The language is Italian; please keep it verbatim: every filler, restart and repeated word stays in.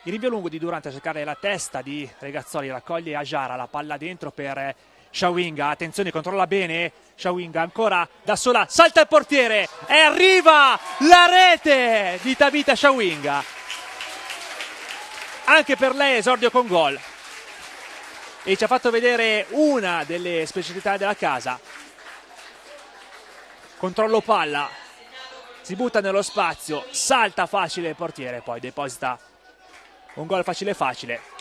Il rinvio lungo di Durante a cercare la testa di Regazzoli, raccoglie Ajara, la palla dentro per Shawinga, attenzione, controlla bene Shawinga, ancora da sola, salta il portiere e arriva la rete di Tabitha Shawinga. Anche per lei esordio con gol e ci ha fatto vedere una delle specialità della casa. Controllo palla, si butta nello spazio, salta facile il portiere, poi deposita un gol facile facile.